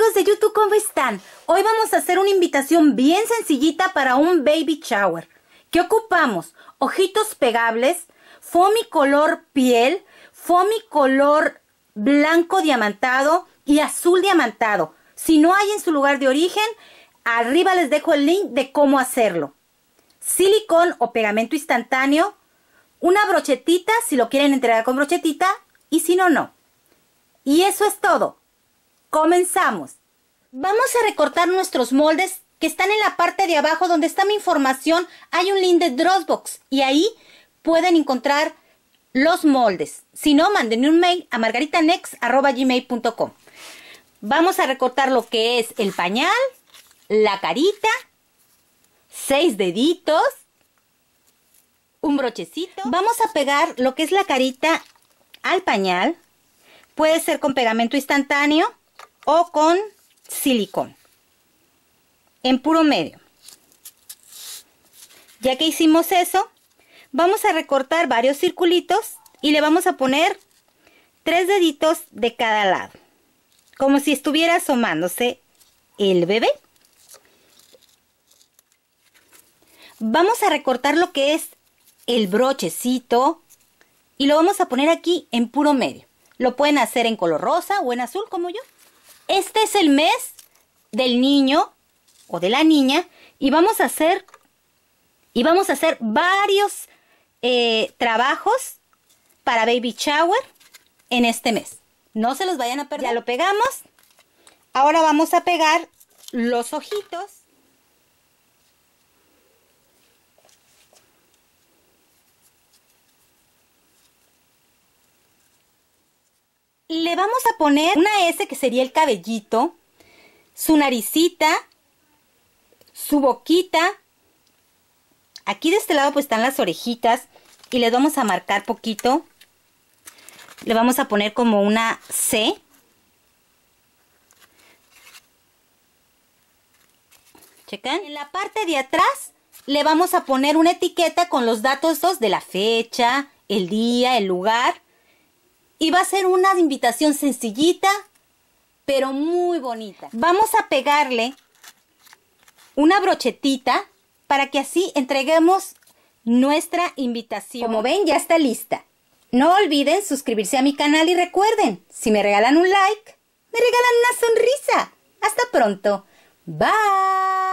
amigos de YouTube, ¿cómo están? Hoy vamos a hacer una invitación bien sencillita para un baby shower. ¿Qué ocupamos? Ojitos pegables, foamy color piel, foamy color blanco diamantado y azul diamantado. Si no hay en su lugar de origen, arriba les dejo el link de cómo hacerlo. Silicón o pegamento instantáneo, una brochetita si lo quieren entregar con brochetita y si no, no. Y eso es todo. Comenzamos. Vamos a recortar nuestros moldes que están en la parte de abajo donde está mi información. Hay un link de Dropbox y ahí pueden encontrar los moldes. Si no, mándenme un mail a margaritanex@gmail.com. Vamos a recortar lo que es el pañal, la carita, 6 deditos, un brochecito. Vamos a pegar lo que es la carita al pañal. Puede ser con pegamento instantáneo o con silicón en puro medio. Ya que hicimos eso, vamos a recortar varios circulitos y le vamos a poner 3 deditos de cada lado, como si estuviera asomándose el bebé. Vamos a recortar lo que es el brochecito y lo vamos a poner aquí en puro medio. Lo pueden hacer en color rosa o en azul como yo. Este es el mes del niño o de la niña y vamos a hacer varios trabajos para baby shower en este mes. No se los vayan a perder. Ya lo pegamos. Ahora vamos a pegar los ojitos. Le vamos a poner una S que sería el cabellito, su naricita, su boquita. Aquí de este lado pues están las orejitas y le vamos a marcar poquito. Le vamos a poner como una C. ¿Checan? En la parte de atrás le vamos a poner una etiqueta con los datos de la fecha, el día, el lugar. Y va a ser una invitación sencillita, pero muy bonita. Vamos a pegarle una brochetita para que así entreguemos nuestra invitación. Como ven, ya está lista. No olviden suscribirse a mi canal y recuerden, si me regalan un like, me regalan una sonrisa. Hasta pronto. Bye.